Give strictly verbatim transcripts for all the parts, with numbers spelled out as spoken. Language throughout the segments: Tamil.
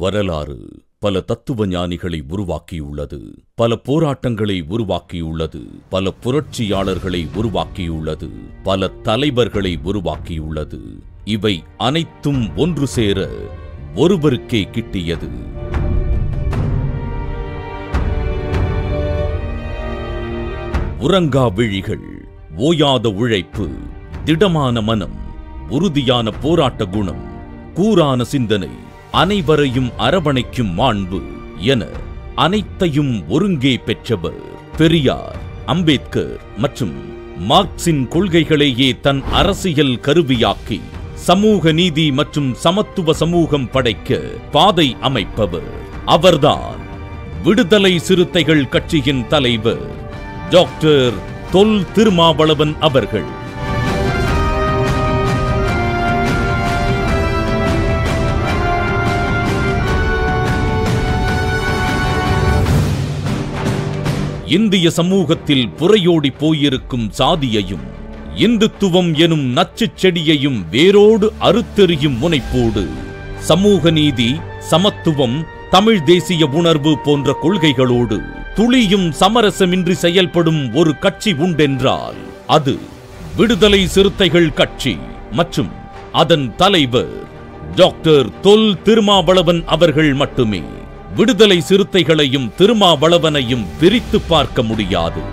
வரலாறு பல தத்துவ ஞானிகளை உருவாக்கியுள்ளது, பல போராட்டங்களை உருவாக்கியுள்ளது, பல புரட்சியாளர்களை உருவாக்கியுள்ளது, பல தலைவர்களை உருவாக்கியுள்ளது. இவை அனைத்தும் ஒன்று சேர ஒருவருக்கே கிட்டியது. உறங்கா விழிகள், ஓயாத உழைப்பு, திடமான மனம், உறுதியான போராட்ட குணம், கூரான சிந்தனை, அனைவரையும் அரவணைக்கும் மாண்பு என அனைத்தையும் ஒருங்கே பெற்றவர் பெரியார், அம்பேத்கர் மற்றும் மார்க்சின் கொள்கைகளையே தன் அரசியல் கருவியாக்கி சமூக நீதி மற்றும் சமத்துவ சமூகம் படைக்க பாதை அமைப்பவர். அவர்தான் விடுதலை சிறுத்தைகள் கட்சியின் தலைவர் டாக்டர் தொல் திருமாவளவன் அவர்கள். இந்திய சமூகத்தில் புரையோடி போயிருக்கும் சாதியையும் இந்துத்துவம் எனும் நச்சுச் செடியையும் வேரோடு அறுத்தெறியும் முனைப்போடு சமூக நீதி, சமத்துவம், தமிழ் தேசிய உணர்வு போன்ற கொள்கைகளோடு துளியும் சமரசமின்றி செயல்படும் ஒரு கட்சி உண்டென்றால் அது விடுதலை சிறுத்தைகள் கட்சி மற்றும் அதன் தலைவர் டாக்டர் தொல் திருமாவளவன் அவர்கள் மட்டுமே. விடுதலை சிறுத்தைகளையும் திருமாவளவனையும் பிரித்து பார்க்க முடியாது.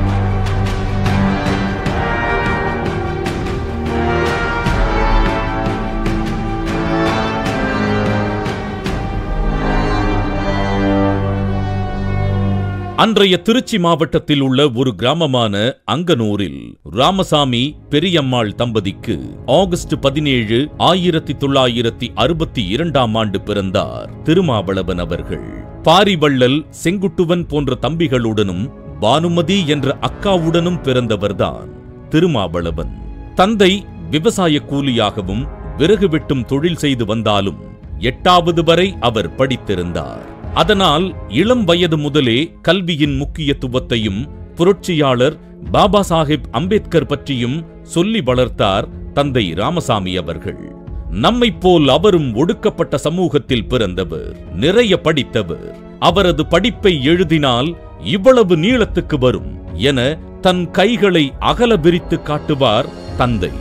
அன்றைய திருச்சி மாவட்டத்தில் உள்ள ஒரு கிராமமான அங்கனூரில் ராமசாமி பெரியம்மாள் தம்பதிக்கு ஆகஸ்ட் பதினேழு ஆயிரத்தி தொள்ளாயிரத்தி அறுபத்தி இரண்டாம் ஆண்டு பிறந்தார் திருமாவளவன் அவர்கள். பாரிவள்ளல், செங்குட்டுவன் போன்ற தம்பிகளுடனும் பானுமதி என்ற அக்காவுடனும் பிறந்தவர்தான் திருமாவளவன். தந்தை விவசாய கூலியாகவும் விறகு வெட்டும் தொழில் செய்து வந்தாலும் எட்டாவது வரை அவர் படித்திருந்தார். அதனால் இளம் வயது முதலே கல்வியின் முக்கியத்துவத்தையும் புரட்சியாளர் பாபா சாஹேப் அம்பேத்கர் பற்றியும் சொல்லி வளர்த்தார் தந்தை ராமசாமி அவர்கள். நம்மை போல் அவரும் ஒடுக்கப்பட்ட சமூகத்தில் பிறந்தவர், நிறைய படித்தவர். அவரது படிப்பை எழுதினால் இவ்வளவு நீளத்துக்கு வரும் என தன் கைகளை அகல விரித்து காட்டுவார் தந்தை.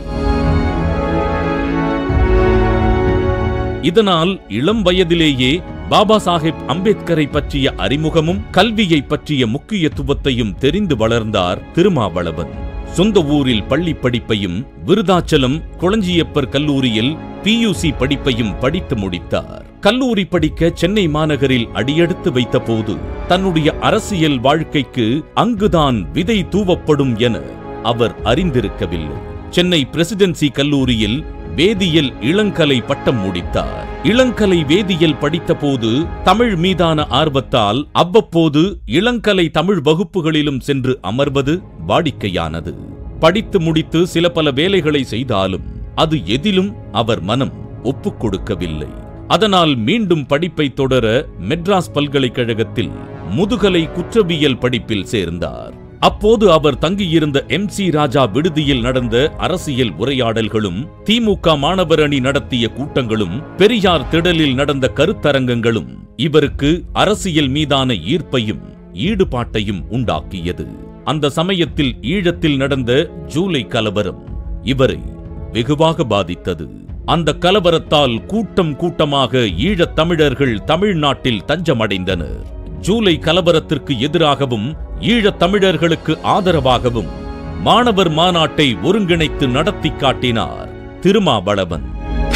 இதனால் இளம் வயதிலேயே பாபா சாஹேப் அம்பேத்கரை பற்றிய அறிமுகமும் கல்வியை பற்றிய முக்கியத்துவத்தையும் தெரிந்து வளர்ந்தார் திருமாவளவன். சொந்த ஊரில் பள்ளி படிப்பையும் விருதாச்சலம் கொளஞ்சியப்பர் கல்லூரியில் பியூசி படிப்பையும் படித்து முடித்தார். கல்லூரி படிக்க சென்னை மாநகரில் அடியெடுத்து வைத்த போது தன்னுடைய அரசியல் வாழ்க்கைக்கு அங்குதான் விதை தூவப்படும் என அவர் அறிந்திருக்கவில்லை. சென்னை பிரசிடென்சி கல்லூரியில் வேதியியல் இளங்கலை பட்டம் முடித்தார். இளங்கலை வேதியியல் படித்த போது தமிழ் மீதான ஆர்வத்தால் அவ்வப்போது இளங்கலை தமிழ் வகுப்புகளிலும் சென்று அமர்வது வாடிக்கையானது. படித்து முடித்து சில பல வேலைகளை செய்தாலும் அது எதிலும் அவர் மனம் ஒப்புக் கொடுக்கவில்லை. அதனால் மீண்டும் படிப்பை தொடர மெட்ராஸ் பல்கலைக்கழகத்தில் முதுகலை குற்றவியல் படிப்பில் சேர்ந்தார். அப்போது அவர் தங்கியிருந்த எம் சி ராஜா விடுதியில் நடந்த அரசியல் உரையாடல்களும், திமுக மாணவர் அணி நடத்திய கூட்டங்களும், பெரியார் திடலில் நடந்த கருத்தரங்கங்களும் இவருக்கு அரசியல் மீதான ஈர்ப்பையும் ஈடுபாட்டையும் உண்டாக்கியது. அந்த சமயத்தில் ஈழத்தில் நடந்த ஜூலை கலவரம் இவரை வெகுவாக பாதித்தது. அந்த கலவரத்தால் கூட்டம் கூட்டமாக ஈழத் தமிழர்கள் தமிழ்நாட்டில் தஞ்சமடைந்தனர். ஜூலை கலவரத்திற்கு எதிராகவும் ஈழத் தமிழர்களுக்கு ஆதரவாகவும் மாணவர் மாநாட்டை ஒருங்கிணைத்து நடத்தி காட்டினார் திருமாவளவன்.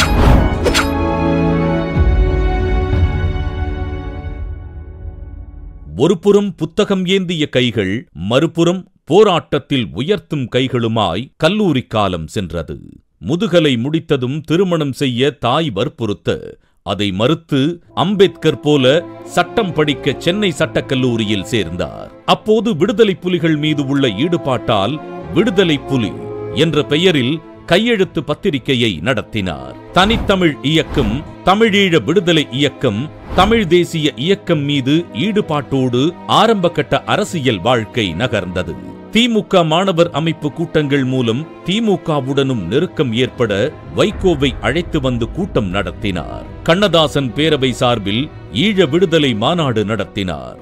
ஒருபுறம் புத்தகம் ஏந்திய கைகள், மறுபுறம் போராட்டத்தில் உயர்த்தும் கைகளுமாய் கல்லூரி காலம் சென்றது. முதுகலை முடித்ததும் திருமணம் செய்ய தாய் வற்புறுத்த அதை மறுத்து அம்பேத்கர் போல சட்டம் படிக்க சென்னை சட்டக்கல்லூரியில் சேர்ந்தார். அப்போது விடுதலை புலிகள் மீது உள்ள ஈடுபாட்டால் விடுதலை புலி என்ற பெயரில் கையெழுத்து பத்திரிகையை நடத்தினார். தனித்தமிழ் இயக்கம், தமிழீழ விடுதலை இயக்கம், தமிழ் தேசிய இயக்கம் மீது ஈடுபாட்டோடு ஆரம்ப கட்ட அரசியல் வாழ்க்கை நகர்ந்தது. திமுக மாணவர் அமைப்பு கூட்டங்கள் மூலம் திமுகவுடனும் நெருக்கம் ஏற்பட வைகோவை அழைத்து வந்து கூட்டம் நடத்தினார். கண்ணதாசன் பேரவை சார்பில் ஈழ விடுதலை மாநாடு நடத்தினார்.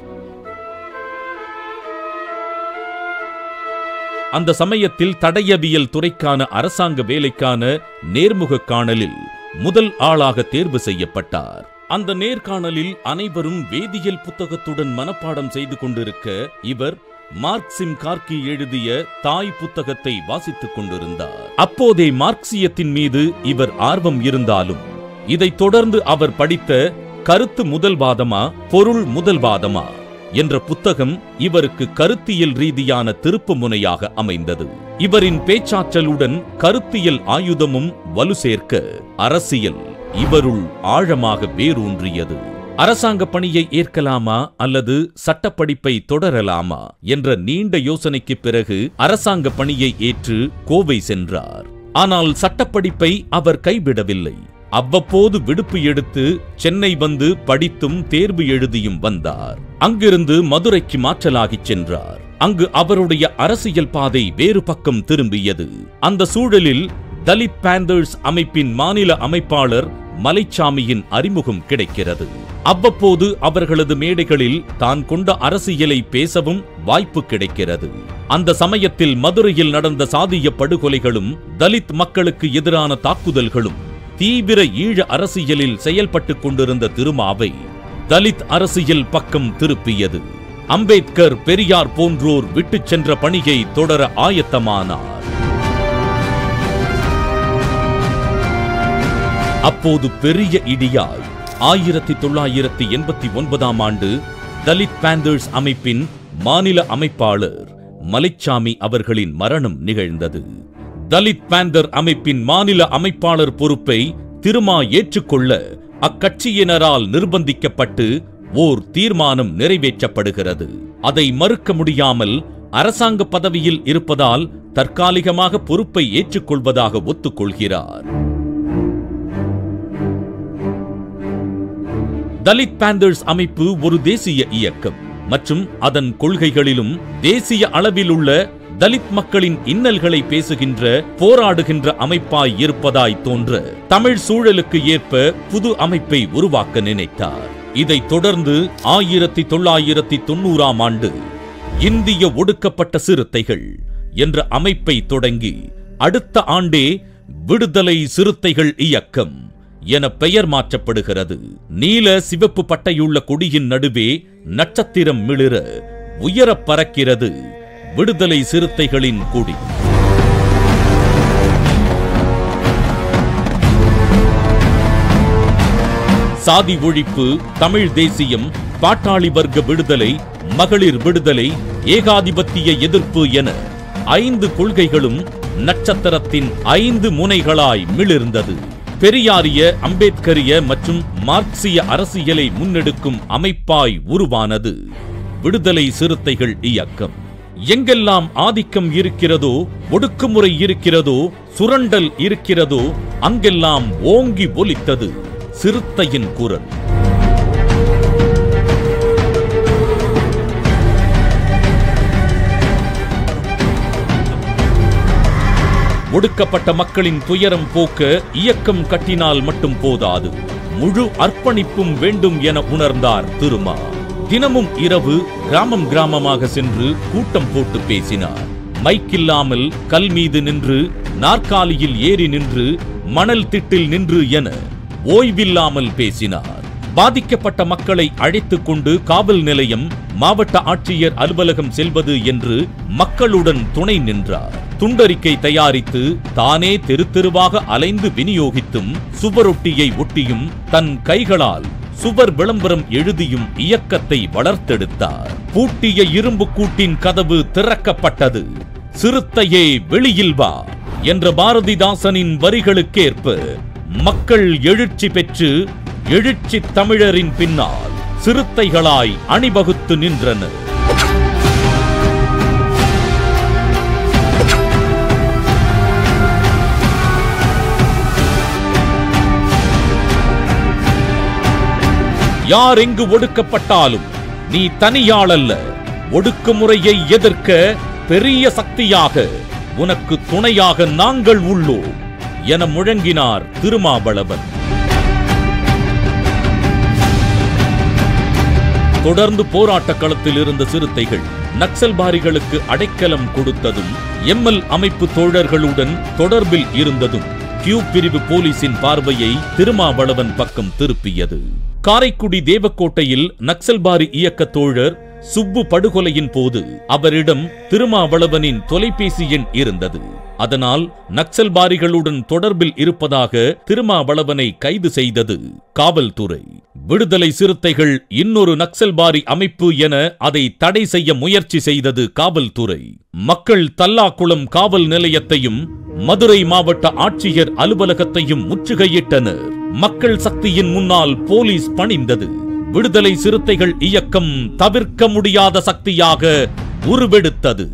அந்த சமயத்தில் தடயவியல் துறைக்கான அரசாங்க வேலைக்கான நேர்முக காணலில் முதல் ஆளாக தேர்வு செய்யப்பட்டார். அந்த நேர்காணலில் அனைவரும் வேதியியல் புத்தகத்துடன் மனப்பாடம் செய்து கொண்டிருக்க இவர் மார்க்சிம் கார்கி எழுதிய தாய் புத்தகத்தை வாசித்துக் கொண்டிருந்தார். அப்போதே மார்க்சியத்தின் மீது இவர் ஆர்வம் இருந்தாலும் இதைத் தொடர்ந்து அவர் படித்த கருத்து முதல்வாதமா பொருள் முதல்வாதமா என்ற புத்தகம் இவருக்கு கருத்தியல் ரீதியான திருப்பு முனையாக அமைந்தது. இவரின் பேச்சாற்றலுடன் கருத்தியல் ஆயுதமும் வலு சேர்க்க அரசியல் இவருள் ஆழமாக வேரூன்றியது. அரசாங்க பணியை ஏற்கலாமா அல்லது சட்டப்படிப்பை தொடரலாமா என்ற நீண்ட யோசனைக்கு பிறகு அரசாங்க பணியை ஏற்று கோவை சென்றார். ஆனால் சட்டப்படிப்பை அவர் கைவிடவில்லை. அவ்வப்போது விடுப்பு எடுத்து சென்னை வந்து படித்தும் தேர்வு எழுதியும் வந்தார். அங்கிருந்து மதுரைக்கு மாற்றலாகிச் சென்றார். அங்கு அவருடைய அரசியல் பாதை வேறு பக்கம் திரும்பியது. அந்த சூழலில் தலித் பேந்தர்ஸ் அமைப்பின் மாநில அமைப்பாளர் மலைச்சாமியின் அறிமுகம் கிடைக்கிறது. அவ்வப்போது அவர்களது மேடைகளில் தான் கொண்ட அரசியலை பேசவும் வாய்ப்பு கிடைக்கிறது. அந்த சமயத்தில் மதுரையில் நடந்த சாதிய படுகொலைகளும் தலித் மக்களுக்கு எதிரான தாக்குதல்களும் தீவிர ஈழ அரசியலில் செயல்பட்டுக் கொண்டிருந்த திருமாவை தலித் அரசியல் பக்கம் திருப்பியது. அம்பேத்கர், பெரியார் போன்றோர் விட்டுச் சென்ற பணியை தொடர ஆயத்தமானார். அப்போது பெரிய இடியாய் ஆயிரத்தி தொள்ளாயிரத்தி எண்பத்தி ஒன்பதாம் ஆண்டு தலித் பேந்தர்ஸ் அமைப்பின் மாநில அமைப்பாளர் மலைச்சாமி அவர்களின் மரணம் நிகழ்ந்தது. தலித் பேந்தர் அமைப்பின் மாநில அமைப்பாளர் பொறுப்பை திருமா ஏற்றுக்கொள்ள அக்கட்சியினரால் நிர்பந்திக்கப்பட்டு ஓர் தீர்மானம் நிறைவேற்றப்படுகிறது. அதை மறுக்க முடியாமல் அரசாங்க பதவியில் இருப்பதால் தற்காலிகமாக பொறுப்பை ஏற்றுக்கொள்வதாக ஒத்துக்கொள்கிறார். தலித் பேந்தர்ஸ் அமைப்பு ஒரு தேசிய இயக்கம் மற்றும் அதன் கொள்கைகளிலும் தேசிய அளவில் உள்ள தலித் மக்களின் இன்னல்களை பேசுகின்ற போராடுகின்ற அமைப்பாய் இருப்பதாய் தோன்ற தமிழ் சூழலுக்கு ஏற்ப புது அமைப்பை உருவாக்க நினைத்தார். இதைத் தொடர்ந்து ஆயிரத்தி தொள்ளாயிரத்தி தொன்னூறாம் ஆண்டு இந்திய ஒடுக்கப்பட்ட சிறுத்தைகள் என்ற அமைப்பை தொடங்கி அடுத்த ஆண்டே விடுதலை சிறுத்தைகள் இயக்கம் என பெயர் மாற்றப்படுகிறது. நீல சிவப்பு பட்டையுள்ள கொடியின் நடுவே நட்சத்திரம் மிளிர உயரப் பறக்கிறது விடுதலை சிறுத்தைகளின் கொடி. சாதி ஒழிப்பு, தமிழ் தேசியம், பாட்டாளி வர்க்க விடுதலை, மகளிர் விடுதலை, ஏகாதிபத்திய எதிர்ப்பு என ஐந்து கொள்கைகளும் நட்சத்திரத்தின் ஐந்து முனைகளாய் மிளிர்ந்தது. பெரியாரிய, அம்பேத்கரிய மற்றும் மார்க்சிய அரசியலை முன்னெடுக்கும் அமைப்பாய் உருவானது விடுதலை சிறுத்தைகள் இயக்கம். எங்கெல்லாம் ஆதிக்கம் இருக்கிறதோ, ஒடுக்குமுறை இருக்கிறதோ, சுரண்டல் இருக்கிறதோ அங்கெல்லாம் ஓங்கி ஒலித்தது சிறுத்தையின் குரல். ஒடுக்கப்பட்ட மக்களின் துயரம் போக்க இயக்கம் கட்டினால் மட்டும் போதாது, முழு அர்ப்பணிப்பும் வேண்டும் என உணர்ந்தார் திருமா. தினமும் இரவு கிராமம் கிராமமாக சென்று கூட்டம் போட்டு பேசினார். மைக்கில்லாமல் கல் மீது நின்று, நாற்காலியில் ஏறி நின்று, மணல் திட்டில் நின்று என ஓய்வில்லாமல் பேசினார். பாதிக்கப்பட்ட மக்களை அழைத்துக் கொண்டு காவல் நிலையம், மாவட்ட ஆட்சியர் அலுவலகம் செல்வது என்று மக்களுடன் துணை நின்றார். துண்டறிக்கை தயாரித்து தானே தெரு தெருவாக அலைந்து விநியோகித்தும், சுவரொட்டியை ஒட்டியும், தன் கைகளால் சுவர் விளம்பரம் எழுதியும் இயக்கத்தை வளர்த்தெடுத்தார். பூட்டிய இரும்பு கூட்டின் கதவு திறக்கப்பட்டது. சிறுத்தையே வெளியில் வா என்ற பாரதிதாசனின் வரிகளுக்கேற்ப மக்கள் எழுச்சி பெற்று எழுச்சி தமிழரின் பின்னால் சிறுத்தைகளாய் அணிவகுத்து நின்றனர். யார் எங்கு ஒடுக்கப்பட்டாலும் நீ தனியாளல்ல, ஒடுக்குமுறையை எதிர்க்க பெரிய சக்தியாக உனக்கு துணையாக நாங்கள் உள்ளோம் என முழங்கினார் திருமாவளவன். தொடர்ந்து போராட்ட களத்தில் இருந்த சிறுத்தைகள் நக்சல்பாரிகளுக்கு அடைக்கலம் கொடுத்ததும் எம்எல் அமைப்பு தோழர்களுடன் தொடர்பில் இருந்ததும் கியூ பிரிவு போலீசின் பார்வையை திருமாவளவன் பக்கம் திருப்பியது. காரைக்குடி தேவக்கோட்டையில் நக்சல்பாரி இயக்க தோழர் சுப்பு படுகொலையின் போது அவரிடம் திருமாவளவனின் தொலைபேசி எண் இருந்தது. அதனால் நக்சல்பாரிகளுடன் தொடர்பில் இருப்பதாக திருமாவளவனை கைது செய்தது காவல்துறை. விடுதலை சிறுத்தைகள் இன்னொரு நக்சல்பாரி அமைப்பு என அதை தடை செய்ய முயற்சி செய்தது காவல்துறை. மக்கள் தல்லாக்குளம் காவல் நிலையத்தையும் மதுரை மாவட்ட ஆட்சியர் அலுவலகத்தையும் முற்றுகையிட்டனர். மக்கள் சக்தியின் முன்னால் போலீஸ் பணிந்தது. விடுதலை சிறுத்தைகள் இயக்கம் தவிர்க்க முடியாத சக்தியாக உருவெடுத்தது.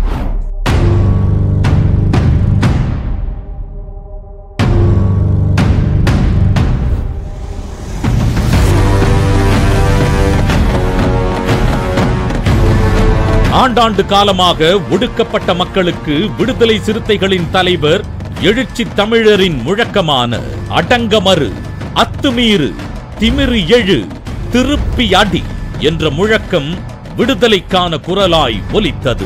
ஆண்டாண்டு காலமாக ஒடுக்கப்பட்ட மக்களுக்கு விடுதலை சிறுத்தைகளின் தலைவர் எழுச்சி தமிழரின் முழக்கமான அடங்கமறு, அத்துமீறு, திமிரு எழு, திருப்பி அடி என்ற முழக்கம் விடுதலைக்கான குரலாய் ஒலித்தது.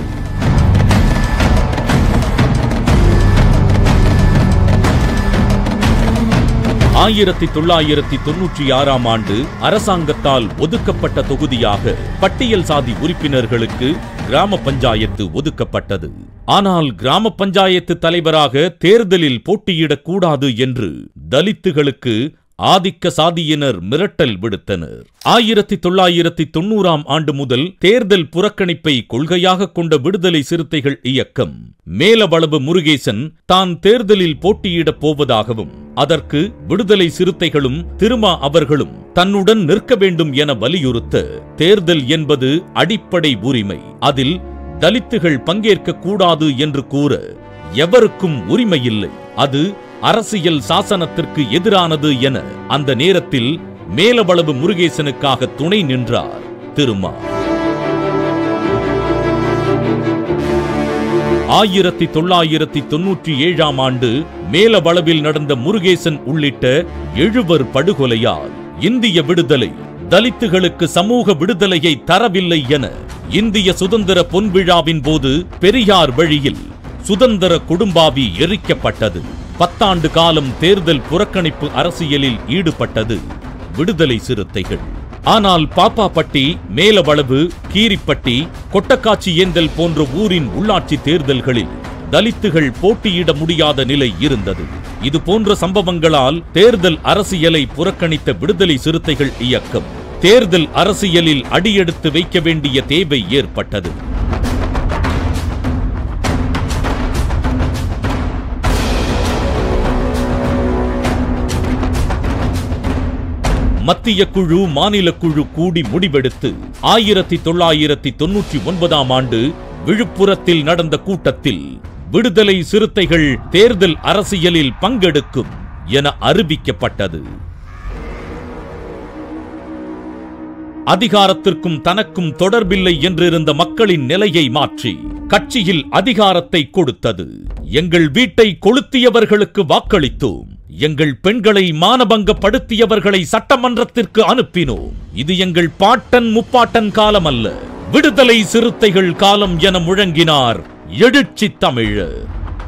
ஆயிரத்தி தொள்ளாயிரத்தி தொன்னூற்றி ஆறாம் ஆண்டு அரசாங்கத்தால் ஒதுக்கப்பட்ட தொகுதியாக பட்டியல் சாதி உறுப்பினர்களுக்கு கிராம பஞ்சாயத்து ஒதுக்கப்பட்டது. ஆனால் கிராம பஞ்சாயத்து தலைவராக தேர்தலில் போட்டியிடக்கூடாது என்று தலித்துகளுக்கு ஆதிக்க சாதியினர் மிரட்டல் விடுத்தனர். ஆயிரத்தி தொள்ளாயிரத்தி தொன்னூறாம் ஆண்டு முதல் தேர்தல் புறக்கணிப்பை கொள்கையாக கொண்ட விடுதலை சிறுத்தைகள் இயக்கம் மேலவளவு முருகேசன் தான் தேர்தலில் போட்டியிடப் போவதாகவும் அதற்கு விடுதலை சிறுத்தைகளும் திருமா அவர்களும் தன்னுடன் நிற்க வேண்டும் என வலியுறுத்த, தேர்தல் என்பது அடிப்படை உரிமை, அதில் தலித்துகள் பங்கேற்க கூடாது என்று கூற எவருக்கும் உரிமையில்லை, அது அரசியல் சாசனத்திற்கு எதிரானது என அந்த நேரத்தில் மேலவளவு முருகேசனுக்காக துணை நின்றார் திருமா. ஆயிரத்தி தொள்ளாயிரத்தி தொன்னூற்றி ஏழாம் ஆண்டு மேலவளவில் நடந்த முருகேசன் உள்ளிட்ட எழுவர் படுகொலையால் இந்திய விடுதலை தலித்துகளுக்கு சமூக விடுதலையை தரவில்லை என இந்திய சுதந்திர பொன்விழாவின் போது பெரியார் வழியில் சுதந்திர குடும்பாவி எரிக்கப்பட்டது. பத்தாண்டு காலம் தேர்தல் புறக்கணிப்பு அரசியலில் ஈடுபட்டது விடுதலை சிறுத்தைகள். ஆனால் பாப்பாப்பட்டி, மேலவளவு, கீரிப்பட்டி, கொட்டக்காட்சி ஏந்தல் போன்ற ஊரின் உள்ளாட்சி தேர்தல்களில் தலித்துகள் போட்டியிட முடியாத நிலை இருந்தது. இது போன்ற சம்பவங்களால் தேர்தல் அரசியலை புறக்கணித்த விடுதலை சிறுத்தைகள் இயக்கம் தேர்தல் அரசியலில் அடியெடுத்து வைக்க வேண்டிய தேவை ஏற்பட்டது. மத்திய குழு, மாநில குழு கூடி முடிவெடுத்து ஆயிரத்தி தொள்ளாயிரத்தி தொன்னூற்றி ஒன்பதாம் ஆண்டு விழுப்புரத்தில் நடந்த கூட்டத்தில் விடுதலை சிறுத்தைகள் தேர்தல் அரசியலில் பங்கெடுக்கும் என அறிவிக்கப்பட்டது. அதிகாரத்திற்கும் தனக்கும் தொடர்பில்லை என்றிருந்த மக்களின் நிலையை மாற்றி கட்சியில் அதிகாரத்தை கொடுத்தது. எங்கள் வீட்டை கொளுத்தியவர்களுக்கு வாக்களித்தோம், எங்கள் பெண்களை மானபங்கப்படுத்தியவர்களை சட்டமன்றத்திற்கு அனுப்பினோம், இது எங்கள் பாட்டன் முப்பாட்டன் காலம் அல்ல, விடுதலை சிறுத்தைகள் காலம் என முழங்கினார் எழுச்சி தமிழர்.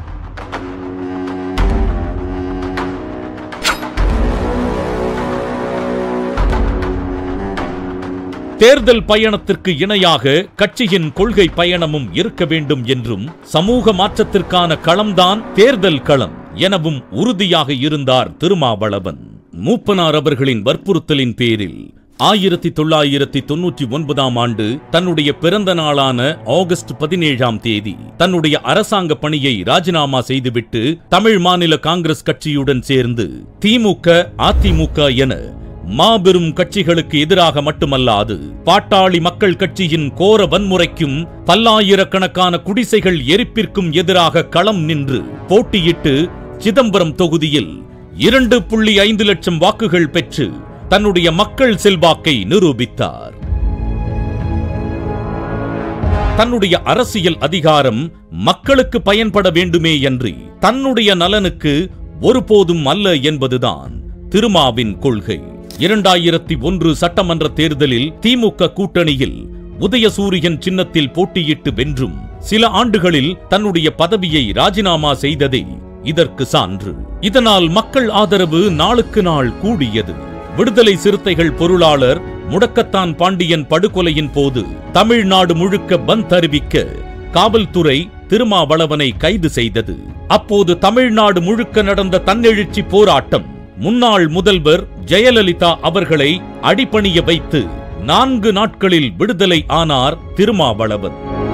தேர்தல் பயணத்திற்கு இணையாக கட்சியின் கொள்கை பயணமும் இருக்க வேண்டும் என்றும், சமூக மாற்றத்திற்கான களம்தான் தேர்தல் களம் எனவும் உறுதியாக இருந்தார் திருமாவளவன். மூப்பனார் அவர்களின் வற்புறுத்தலின் பேரில் ஆயிரத்தி தொள்ளாயிரத்தி தொன்னூற்றி ஒன்பதாம் ஆண்டு தன்னுடைய பிறந்த நாளான ஆகஸ்ட் பதினேழாம் தேதி தன்னுடைய அரசாங்க பணியை ராஜினாமா செய்துவிட்டு தமிழ் மாநில காங்கிரஸ் கட்சியுடன் சேர்ந்து திமுக, அதிமுக என மாபெரும் கட்சிகளுக்கு எதிராக மட்டுமல்லாது பாட்டாளி மக்கள் கட்சியின் கோர வன்முறைக்கும் பல்லாயிரக்கணக்கான குடிசைகள் எரிப்பிற்கும் எதிராக களம் நின்று போட்டியிட்டு சிதம்பரம் தொகுதியில் இரண்டு புள்ளி ஐந்து லட்சம் வாக்குகள் பெற்று தன்னுடைய மக்கள் செல்வாக்கை நிரூபித்தார். தன்னுடைய அரசியல் அதிகாரம் மக்களுக்கு பயன்பட வேண்டுமே அன்றி தன்னுடைய நலனுக்கு ஒருபோதும் அல்ல என்பதுதான் திருமாவின் கொள்கை. இரண்டாயிரத்தி ஒன்று சட்டமன்ற தேர்தலில் திமுக கூட்டணியில் உதயசூரியன் சின்னத்தில் போட்டியிட்டு வென்றும் சில ஆண்டுகளில் தன்னுடைய பதவியை ராஜினாமா செய்ததே இதற்கு சான்று. இதனால் மக்கள் ஆதரவு நாளுக்கு நாள் கூடியது. விடுதலை சிறுத்தைகள் பொருளாளர் முடக்கத்தான் பாண்டியன் படுகொலையின் போது தமிழ்நாடு முழுக்க பந்த் அறிவிக்க காவல்துறை திருமாவளவனை கைது செய்தது. அப்போது தமிழ்நாடு முழுக்க நடந்த தன்னெழுச்சி போராட்டம் முன்னாள் முதல்வர் ஜெயலலிதா அவர்களை அடிபணிய வைத்து நான்கு நாட்களில் விடுதலை ஆனார் திருமாவளவன்.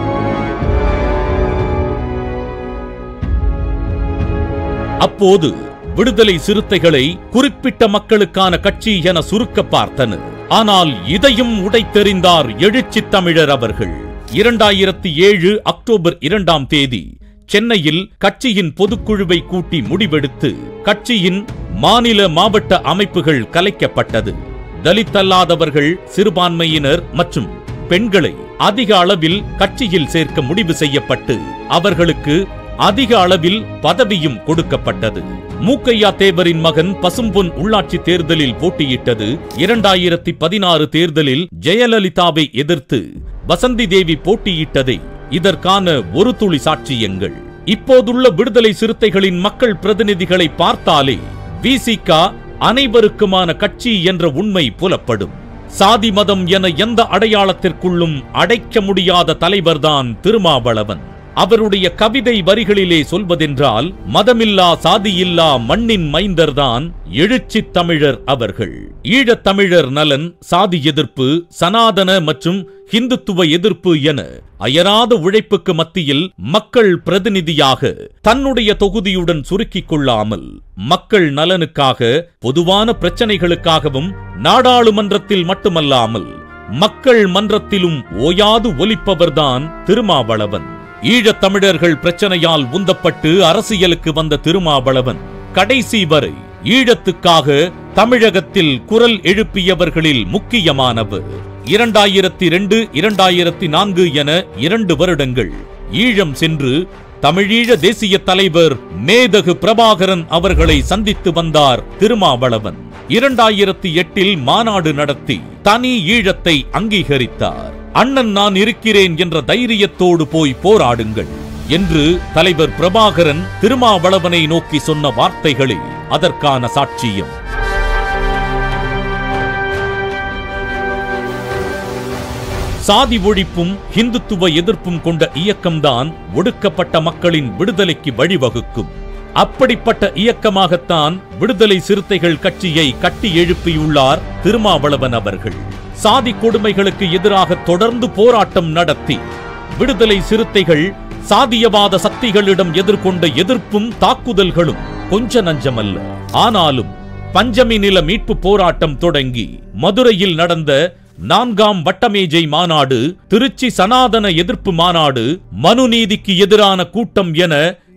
அப்போது விடுதலை சிறுத்தைகளை குறிப்பிட்ட மக்களுக்கான கட்சி என சுருக்க பார்த்தனர். ஆனால் இதையும் உடைத்தெறிந்தார் எழுச்சி தமிழர் அவர்கள். இரண்டாயிரத்தி ஏழு அக்டோபர் இரண்டாம் தேதி சென்னையில் கட்சியின் பொதுக்குழுவை கூட்டி முடிவெடுத்து கட்சியின் மாநில மாவட்ட அமைப்புகள் கலைக்கப்பட்டது. தலித் அல்லாதவர்கள், சிறுபான்மையினர் மற்றும் பெண்களை அதிக அளவில் கட்சியில் சேர்க்க முடிவு செய்யப்பட்டு அவர்களுக்கு அதிக அளவில் பதவியும் கொடுக்கப்பட்டது. மூக்கையா தேவரின் மகன் பசும்பொன் உள்ளாட்சி தேர்தலில் போட்டியிட்டது. இரண்டாயிரத்தி பதினாறு தேர்தலில் ஜெயலலிதாவை எதிர்த்து வசந்தி தேவி போட்டியிட்டதை இதற்கான ஒரு துளி சாட்சியங்கள். இப்போதுள்ள விடுதலை சிறுத்தைகளின் மக்கள் பிரதிநிதிகளை பார்த்தாலே விசிக அனைவருக்குமான கட்சி என்ற உண்மை புலப்படும். சாதி மதம் என எந்த அடையாளத்திற்குள்ளும் அடைக்க முடியாத தலைவர்தான் திருமாவளவன். அவருடைய கவிதை வரிகளிலே சொல்வதென்றால் மதமில்லா சாதியில்லா மண்ணின் மைந்தர்தான் எழுச்சி தமிழர் அவர்கள். ஈழத் தமிழர் நலன், சாதி எதிர்ப்பு, சனாதன மற்றும் ஹிந்துத்துவ எதிர்ப்பு என அயராத உழைப்புக்கு மத்தியில் மக்கள் பிரதிநிதியாக தன்னுடைய தொகுதியுடன் சுருக்கிக் கொள்ளாமல் மக்கள் நலனுக்காக, பொதுவான பிரச்சனைகளுக்காகவும் நாடாளுமன்றத்தில் மட்டுமல்லாமல் மக்கள் மன்றத்திலும் ஓயாது ஒலிப்பவர்தான் திருமாவளவன். ஈழத் தமிழர்கள் பிரச்சனையால் உந்தப்பட்டு அரசியலுக்கு வந்த திருமாவளவன் கடைசி வரை ஈழத்துக்காக தமிழகத்தில் குரல் எழுப்பியவர்களில் முக்கியமானவர். இரண்டாயிரத்தி இரண்டு இரண்டாயிரத்தி நான்கு என இரண்டு வருடங்கள் ஈழம் சென்று தமிழீழ தேசிய தலைவர் மேதகு பிரபாகரன் அவர்களை சந்தித்து வந்தார் திருமாவளவன். இரண்டாயிரத்தி எட்டில் மாநாடு நடத்தி தனி ஈழத்தை அங்கீகரித்தார். அண்ணன் நான் இருக்கிறேன் என்ற தைரியத்தோடு போய் போராடுங்கள் என்று தலைவர் பிரபாகரன் திருமாவளவனை நோக்கி சொன்ன வார்த்தைகளே அதற்கான சாட்சியம். சாதி ஒழிப்பும் ஹிந்துத்துவ எதிர்ப்பும் கொண்ட இயக்கம்தான் ஒடுக்கப்பட்ட மக்களின் விடுதலைக்கு வழிவகுக்கும். அப்படிப்பட்ட இயக்கமாகத்தான் விடுதலை சிறுத்தைகள் கட்சியை கட்டி எழுப்பியுள்ளார் திருமாவளவன் அவர்கள். சாதி கொடுமைகளுக்கு எதிராக தொடர்ந்து போராட்டம் நடத்தி விடுதலை சிறுத்தைகள் சாதியவாத சக்திகளிடம் எதிர்கொண்ட எதிர்ப்பும் தாக்குதல்களும் கொஞ்ச நஞ்சமல்ல. ஆனாலும் பஞ்சமி நில மீட்பு போராட்டம் தொடங்கி மதுரையில் நடந்த நான்காம் வட்டமேஜை மாநாடு, திருச்சி சனாதன எதிர்ப்பு மாநாடு, மனுநீதிக்கு எதிரான கூட்டம் என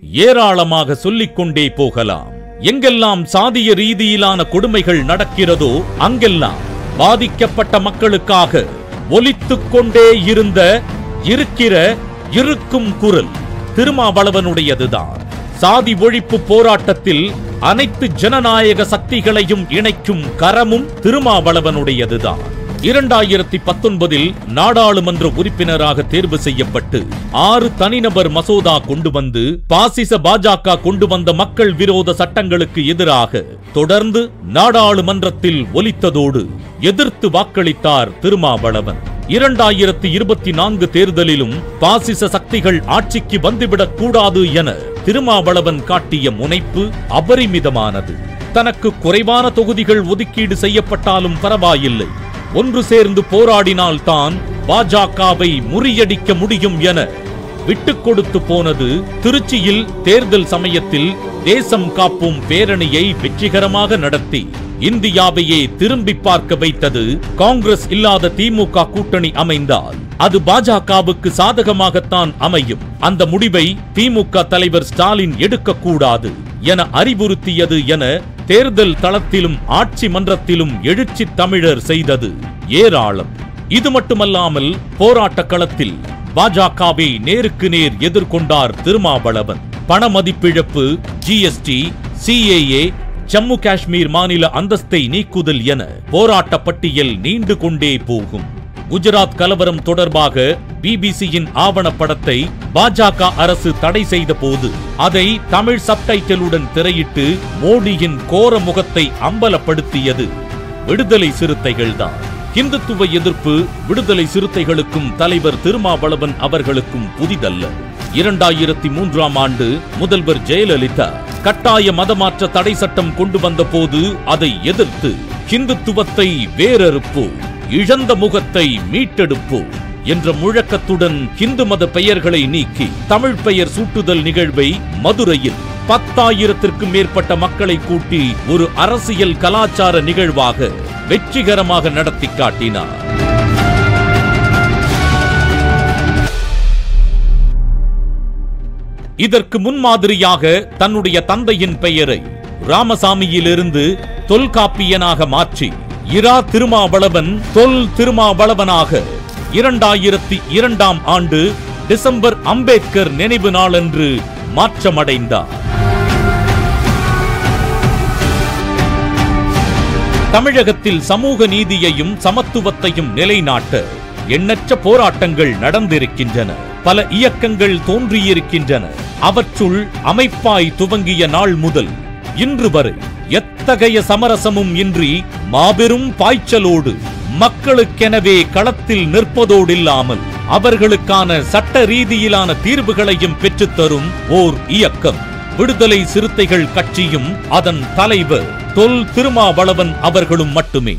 ஏராளமாக சொல்லிக் கொண்டே போகலாம். எங்கெல்லாம் சாதிய ரீதியிலான கொடுமைகள் நடக்கிறதோ அங்கெல்லாம் பாதிக்கப்பட்ட மக்களுக்காக ஒலித்துக் கொண்டே இருந்த இருக்கிற இருக்கும் குரல் திருமாவளவனுடையதுதான். சாதி ஒழிப்பு போராட்டத்தில் அனைத்து ஜனநாயக சக்திகளையும் இணைக்கும் கரமும் திருமாவளவனுடையதுதான். இரண்டாயிரத்தி பத்தொன்பதில் நாடாளுமன்ற உறுப்பினராக தேர்வு செய்யப்பட்டு ஆறு தனிநபர் மசோதா கொண்டு வந்து பாசிச பாஜக கொண்டு வந்த மக்கள் விரோத சட்டங்களுக்கு எதிராக தொடர்ந்து நாடாளுமன்றத்தில் ஒலித்ததோடு எதிர்த்து வாக்களித்தார் திருமாவளவன். இரண்டாயிரத்தி இருபத்தி நான்கு தேர்தலிலும் பாசிச சக்திகள் ஆட்சிக்கு வந்துவிடக் கூடாது என திருமாவளவன் காட்டிய முனைப்பு அபரிமிதமானது. தனக்கு குறைவான தொகுதிகள் ஒதுக்கீடு செய்யப்பட்டாலும் பரவாயில்லை, ஒன்று சேர்ந்து போராடினால் தான் பாஜகவை முறியடிக்க முடியும் என விட்டுக் கொடுத்து போனது. திருச்சியில் தேர்தல் சமயத்தில் தேசம் காப்போம் பேரணியை வெற்றிகரமாக நடத்தி இந்தியாவையே திரும்பி பார்க்க வைத்தது. காங்கிரஸ் இல்லாத திமுக கூட்டணி அமைந்தால் அது பாஜகவுக்கு சாதகமாகத்தான் அமையும். அந்த முடிவை திமுக தலைவர் ஸ்டாலின் எடுக்கக்கூடாது என அறிவுறுத்தியது என தேர்தல் தளத்திலும் ஆட்சி மன்றத்திலும் எழுச்சி தமிழர் செய்தது ஏராளம். இது மட்டுமல்லாமல் போராட்ட களத்தில் பாஜகவை நேருக்கு நேர் எதிர்கொண்டார் திருமாவளவன். பண மதிப்பிழப்பு, ஜிஎஸ்டி, சிஏஏ, ஜம்மு காஷ்மீர் மாநில அந்தஸ்தை நீக்குதல் என போராட்ட பட்டியல் நீண்டு கொண்டே போகும். குஜராத் கலவரம் தொடர்பாக பிபிசியின் ஆவணப்படத்தை பாஜக அரசு தடை செய்த போது அதை தமிழ் சப்டைட்டிலுடன் திரையிட்டு மோடியின் கோர முகத்தை அம்பலப்படுத்தியது விடுதலை சிறுத்தைகள்தான். இந்துத்துவ எதிர்ப்பு விடுதலை சிறுத்தைகளுக்கும் தலைவர் திருமாவளவன் அவர்களுக்கும் புதிதல்ல. இரண்டாயிரத்தி மூன்றாம் ஆண்டு முதல்வர் ஜெயலலிதா கட்டாய மதமாற்ற தடை சட்டம் கொண்டு வந்த போது அதை எதிர்த்து இந்துத்துவத்தை வேரறுப்போ, இழந்த முகத்தை மீட்டெடுப்போ என்ற முழக்கத்துடன் இந்து மத பெயர்களை நீக்கி தமிழ் பெயர் சூட்டுதல் நிகழ்வை மதுரையில் பத்தாயிரத்திற்கும் மேற்பட்ட மக்களை கூட்டி ஒரு அரசியல் கலாச்சார நிகழ்வாக வெற்றிகரமாக நடத்தி காட்டினார். இதற்கு முன்மாதிரியாக தன்னுடைய தந்தையின் பெயரை ராமசாமியிலிருந்து தொல்காப்பியனாக மாற்றி இரா திருமாவளவன் தொல் திருமாவளவனாக இரண்டாயிரத்தி இரண்டாம் ஆண்டு டிசம்பர் அம்பேத்கர் நினைவு நாளன்று மாற்றமடைந்தார். தமிழகத்தில் சமூக நீதியையும் சமத்துவத்தையும் நிலைநாட்ட எண்ணற்ற போராட்டங்கள் நடந்திருக்கின்றன. பல இயக்கங்கள் தோன்றியிருக்கின்றன. அவற்றுள் அமைப்பாய் துவங்கிய நாள் முதல் இன்று வரை எத்தகைய சமரசமும் இன்றி மாபெரும் பாய்ச்சலோடு மக்களுக்கெனவே களத்தில் நிற்பதோடில்லாமல் அவர்களுக்கான சட்ட ரீதியிலான தீர்வுகளையும் பெற்றுத்தரும் ஓர் இயக்கம் விடுதலை சிறுத்தைகள் கட்சியும் அதன் தலைவர் தொல் திருமாவளவன் அவர்களும் மட்டுமே.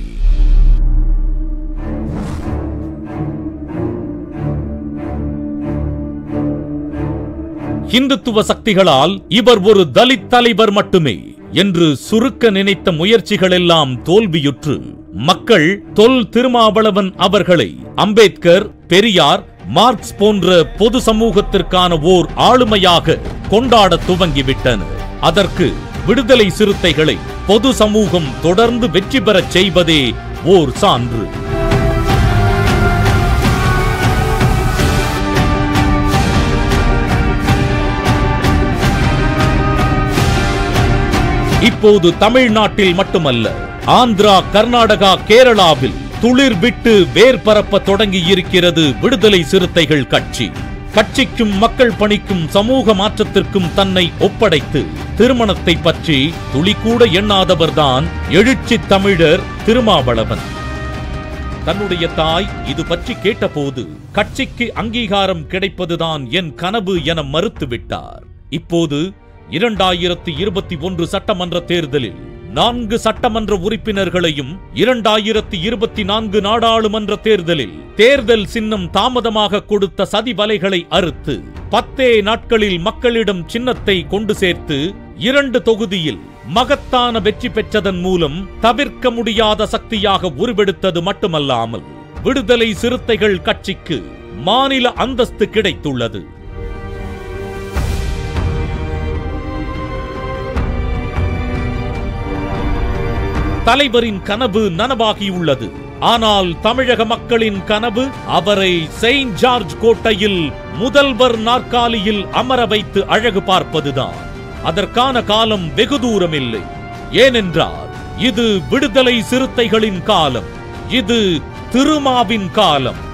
இந்துத்துவ சக்திகளால் இவர் ஒரு தலித் தலைவர் மட்டுமே என்று சுருக்க நினைத்த முயற்சிகள் எல்லாம் தோல்வியுற்று மக்கள் தொல் திருமாவளவன் அவர்களை அம்பேத்கர், பெரியார், மார்க்ஸ் போன்ற பொது சமூகத்திற்கான ஓர் ஆளுமையாக கொண்டாட துவங்கிவிட்டனர். அதற்கு விடுதலை சிறுத்தைகளை பொது சமூகம் தொடர்ந்து வெற்றி பெறச் செய்வதே ஓர் சான்று. இப்போது தமிழ்நாட்டில் மட்டுமல்ல, ஆந்திரா, கர்நாடகா, கேரளாவில் துளிர் விட்டு வேர் பரப்ப தொடங்கி இருக்கிறது விடுதலை சிறுத்தைகள் கட்சி. கட்சிக்கும் மக்கள் பணிக்கும் சமூக மாற்றத்திற்கும் தன்னை ஒப்படைத்து திருமணத்தை பற்றி துளிக்கூட எண்ணாதவர்தான் எழுச்சி தமிழர் திருமாவளவன். தன்னுடைய தாய் இது பற்றி கேட்டபோது கட்சிக்கு அங்கீகாரம் கிடைப்பதுதான் என் கனவு என மறுத்துவிட்டார். இப்போது இரண்டாயிரத்தி இருபத்தி ஒன்று சட்டமன்ற தேர்தலில் நான்கு சட்டமன்ற உறுப்பினர்களையும், இரண்டாயிரத்தி இருபத்தி நான்கு நாடாளுமன்ற தேர்தலில் தேர்தல் சின்னம் தாமதமாக கொடுத்த சதி வலைகளை அறுத்து பத்தே நாட்களில் மக்களிடம் சின்னத்தை கொண்டு சேர்த்து இரண்டு தொகுதியில் மகத்தான வெற்றி பெற்றதன் மூலம் தவிர்க்க முடியாத சக்தியாக உருவெடுத்தது மட்டுமல்லாமல் விடுதலை சிறுத்தைகள் கட்சிக்கு மாநில அந்தஸ்து கிடைத்துள்ளது. தலைவரின் கனவு நனவாகியுள்ளது. ஆனால் தமிழக மக்களின் கனவு அவரை செயின்ட் ஜார்ஜ் கோட்டையில் முதல்வர் நாற்காலியில் அமர வைத்து அழகு பார்ப்பதுதான். அதற்கான காலம் வெகு தூரமில்லை. ஏனென்றால் இது விடுதலை சிறுத்தைகளின் காலம். இது திருமாவின் காலம்.